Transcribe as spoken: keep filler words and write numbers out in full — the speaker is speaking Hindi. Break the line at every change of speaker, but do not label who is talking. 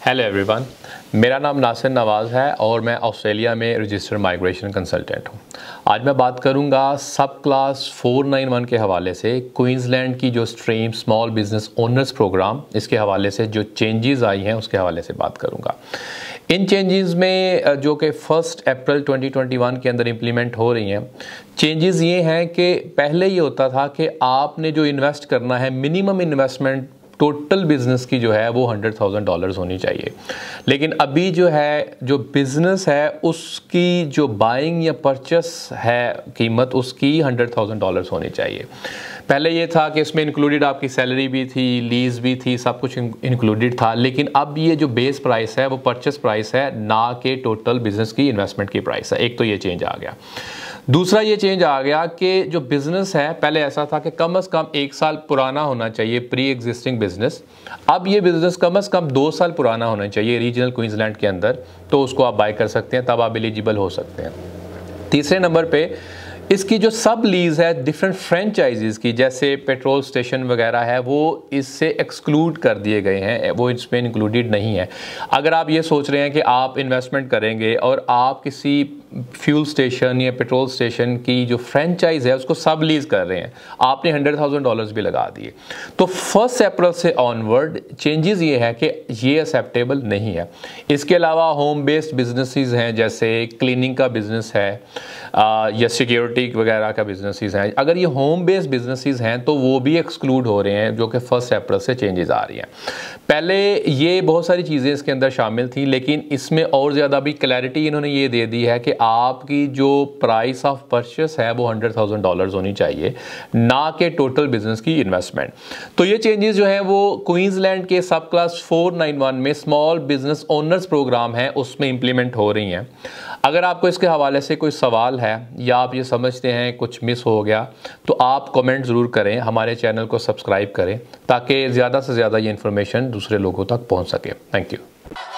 हेलो एवरीवन, मेरा नाम नासिर नवाज़ है और मैं ऑस्ट्रेलिया में रजिस्टर्ड माइग्रेशन कंसल्टेंट हूँ। आज मैं बात करूँगा सब क्लास फोर नाइन वन के हवाले से क्वींसलैंड की जो stream small business owners program, इसके हवाले से जो चेंजेस आई हैं उसके हवाले से बात करूँगा। इन चेंजेस में जो कि first April twenty twenty one के अंदर इम्प्लीमेंट हो रही हैं, चेंजेस ये हैं कि पहले ये होता था कि आपने जो इन्वेस्ट करना है, मिनिमम इन्वेस्टमेंट टोटल बिज़नेस की जो है वो हंड्रेड थाउजेंड डॉलर्स होनी चाहिए। लेकिन अभी जो है जो बिज़नेस है उसकी जो बाइंग या परचेस है कीमत उसकी हंड्रेड थाउजेंड डॉलर्स होनी चाहिए। पहले ये था कि इसमें इंक्लूडेड आपकी सैलरी भी थी, लीज भी थी, सब कुछ इंक्लूडेड था। लेकिन अब ये जो बेस प्राइस है वो परचेस प्राइस है, ना कि टोटल बिज़नेस की इन्वेस्टमेंट की प्राइस है। एक तो ये चेंज आ गया। दूसरा ये चेंज आ गया कि जो बिज़नेस है, पहले ऐसा था कि कम से कम एक साल पुराना होना चाहिए प्री एग्जिस्टिंग बिज़नेस। अब ये बिज़नेस कम से कम दो साल पुराना होना चाहिए रीजनल क्वींसलैंड के अंदर, तो उसको आप बाय कर सकते हैं, तब आप एलिजिबल हो सकते हैं। तीसरे नंबर पे इसकी जो सब लीज है डिफरेंट फ्रेंचाइजीज़ की, जैसे पेट्रोल स्टेशन वगैरह है, वो इससे एक्सक्लूड कर दिए गए हैं, वो इसमें इंक्लूडेड नहीं है। अगर आप ये सोच रहे हैं कि आप इन्वेस्टमेंट करेंगे और आप किसी फ्यूल स्टेशन या पेट्रोल स्टेशन की जो फ्रेंचाइज है उसको सब लीज कर रहे हैं, आपने हंड्रेड थाउजेंड डॉलर्स भी लगा दिए, तो फर्स्ट अप्रैल से ऑनवर्ड चेंजेस ये है कि ये एक्सेप्टेबल नहीं है। इसके अलावा होम बेस्ड बिजनेसेस हैं, जैसे क्लीनिंग का बिजनेस है आ, या सिक्योरिटी वगैरह का बिजनेसेस हैं, अगर ये होम बेस्ड बिजनेसेस हैं तो वो भी एक्सक्लूड हो रहे हैं, जो कि फर्स्ट अप्रैल से चेंजेस आ रही हैं। पहले ये बहुत सारी चीज़ें इसके अंदर शामिल थी, लेकिन इसमें और ज़्यादा भी क्लैरिटी इन्होंने ये दे दी है कि आपकी जो प्राइस ऑफ परचेस है वो हंड्रेड थाउजेंड डॉलर्स होनी चाहिए, ना कि टोटल बिजनेस की इन्वेस्टमेंट। तो ये चेंजेस जो है वो क्वींसलैंड के sub class four nine one में स्मॉल बिजनेस ओनर्स प्रोग्राम है उसमें इंप्लीमेंट हो रही हैं। अगर आपको इसके हवाले से कोई सवाल है या आप ये समझते हैं कुछ मिस हो गया, तो आप कमेंट ज़रूर करें, हमारे चैनल को सब्सक्राइब करें ताकि ज़्यादा से ज़्यादा ये इन्फॉर्मेशन दूसरे लोगों तक पहुंच सके। Thank you.